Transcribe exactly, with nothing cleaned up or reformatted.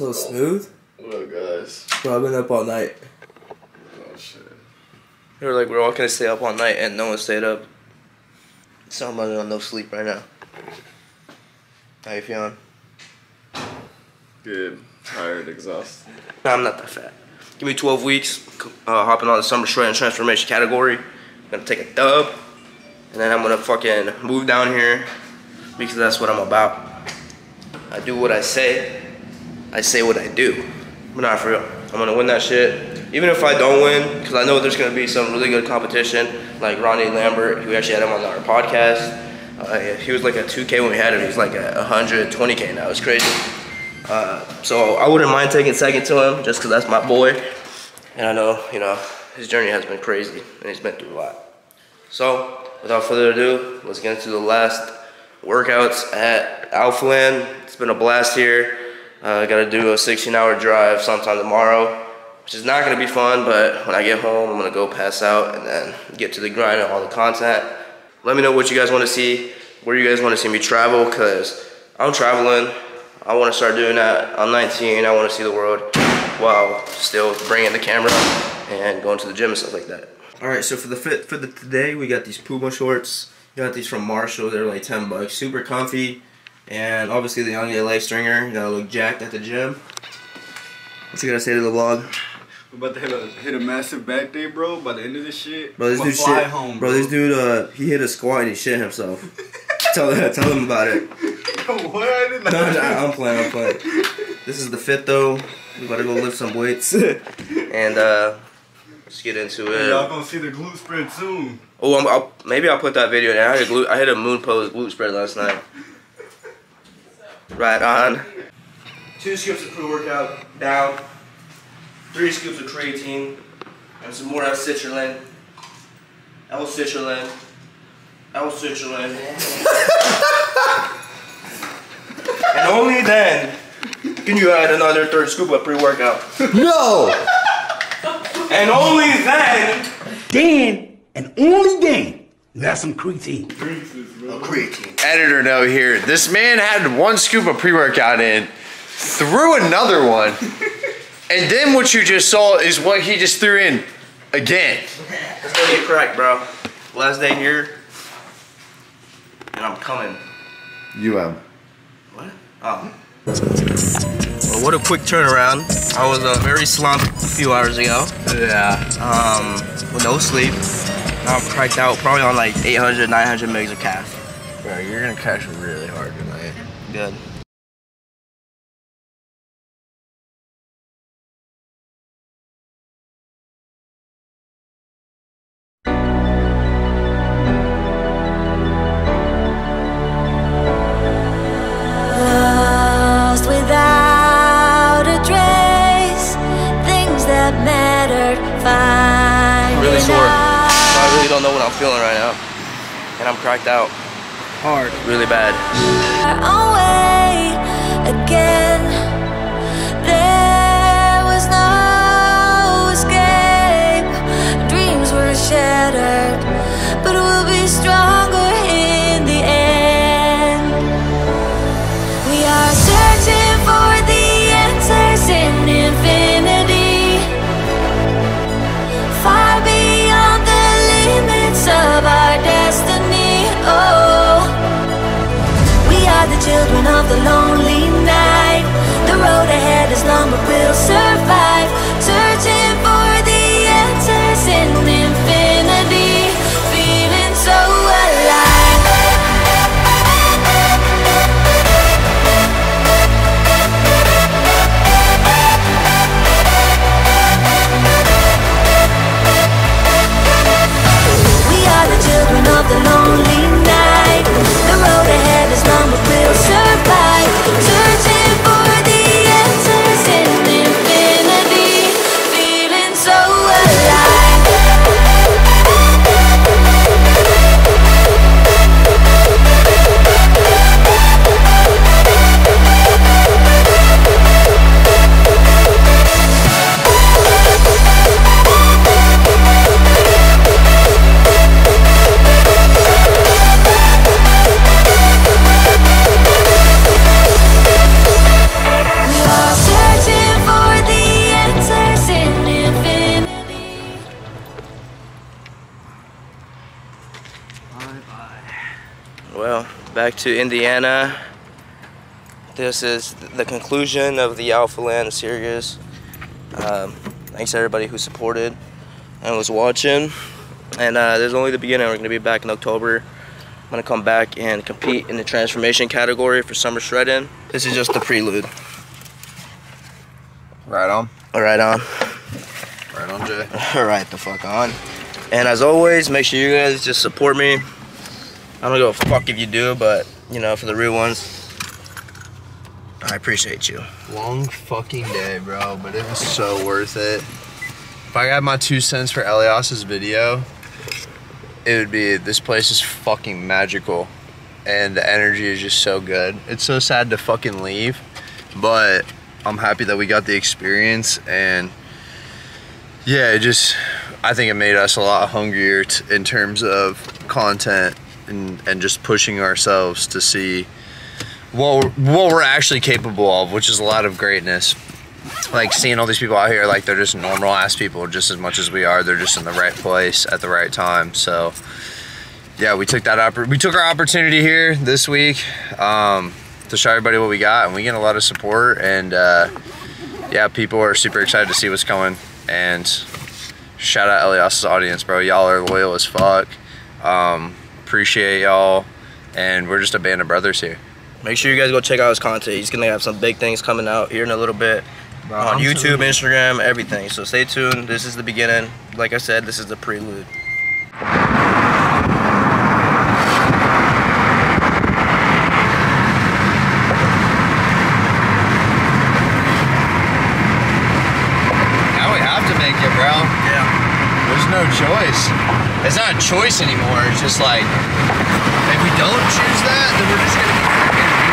So smooth. What up, guys? Bro, I've been up all night. Oh shit. They were like, we're all gonna stay up all night, and no one stayed up. So I'm running on no sleep right now. How you feeling? Good. Tired, exhausted. No, I'm not that fat. Give me twelve weeks, uh, hopping on the summer shred and transformation category. I'm gonna take a dub, and then I'm gonna fucking move down here because that's what I'm about. I do what I say, I say what I do. But not for real. I'm gonna win that shit. Even if I don't win, because I know there's gonna be some really good competition, like Ronnie Lambert, who actually had him on our podcast. Uh, he was like a two K when we had him. He's like a one hundred twenty K now. It's crazy. Uh, so I wouldn't mind taking second to him, just because that's my boy. And I know, you know, his journey has been crazy, and he's been through a lot. So without further ado, let's get into the last workouts at AlphaLand. It's been a blast here. Uh, I gotta do a sixteen hour drive sometime tomorrow, which is not gonna be fun, but when I get home, I'm gonna go pass out and then get to the grind of all the content. Let me know what you guys wanna see, where you guys wanna see me travel, cause I'm traveling. I wanna start doing that. I'm nineteen, I wanna see the world while still bringing the camera and going to the gym and stuff like that. All right, so for the fit for the today, we got these Puma shorts. You got these from Marshall, they're like ten bucks, super comfy. And obviously the young leg stringer, you gotta look jacked at the gym. What's he gonna say to the vlog? We're about to hit a hit a massive back day, bro. By the end of this shit, bro, this dude fly shit. Home, bro. bro, this dude, uh, he hit a squat and he shit himself. tell him, tell him about it. Yo, what? I didn't no, no, I'm playing, I'm playing. This is the fit though. We gotta go lift some weights and uh, let's get into it. Y'all gonna see the glute spread soon. Oh, I'm, I'll, maybe I'll put that video in. I hit a glute, I hit a moon pose glute spread last night. Right on. Two scoops of pre-workout down. Three scoops of creatine. And some more L-citrulline. L-citrulline. L-citrulline. And only then can you add another third scoop of pre-workout. No! And only then. Then, and only then. That's some creatine. Oh, creatine. Editor note here. This man had one scoop of pre-workout in, threw another one, and then what you just saw is what he just threw in again. Let's go get cracked, bro. Last day here, and I'm coming. U M. What? Oh. Well, what a quick turnaround. I was uh, very slumped a few hours ago. Yeah. Um, with no sleep. Now I'm cracked out, probably on like eight hundred, nine hundred megs of calf. Bro, you're gonna crash really hard tonight. Good. Lost without a trace, things that mattered, finding Really sore. out. I really don't know what I'm feeling right now. And I'm cracked out. Hard. Really bad. Our own way again. There was no escape. Dreams were shattered, but we'll be stronger in the end. We are searching for the answers in infinity, far beyond the limits of our destiny. Oh, we are the children of the lonely night. The road ahead is long, but we'll survive. Searching for the answers in infinity, feeling so alive. We are the children of the lonely night. The road ahead is long, but we'll survive. back to Indiana. This is the conclusion of the AlphaLand series. Um, thanks to everybody who supported and was watching. And uh, there's only the beginning. We're going to be back in October. I'm going to come back and compete in the transformation category for summer shredding. This is just the prelude. Right on. Right on. Right on, Jay. Right the fuck on. And as always, make sure you guys just support me. I don't give a fuck if you do, but, you know, for the real ones, I appreciate you. Long fucking day, bro, but it was so worth it. If I got my two cents for Elias's video, it would be, this place is fucking magical. And the energy is just so good. It's so sad to fucking leave, but I'm happy that we got the experience. And yeah, it just, I think it made us a lot hungrier t in terms of content and, and just pushing ourselves to see what we're, what we're actually capable of, which is a lot of greatness. Like seeing all these people out here, like they're just normal ass people just as much as we are. They're just in the right place at the right time. So yeah, we took that oppor we took our opportunity here this week um, to show everybody what we got, and we get a lot of support. And uh, yeah, people are super excited to see what's coming. And shout out Elias's audience, bro. Y'all are loyal as fuck. Um, appreciate y'all, and we're just a band of brothers here. Make sure you guys go check out his content. He's gonna have some big things coming out here in a little bit. Bro, on YouTube, Instagram, everything. So stay tuned. This is the beginning. Like I said, this is the prelude. Now we have to make it, bro. Yeah. There's no choice. It's not a choice anymore. It's just like, if we don't choose that, then we're just gonna be freaking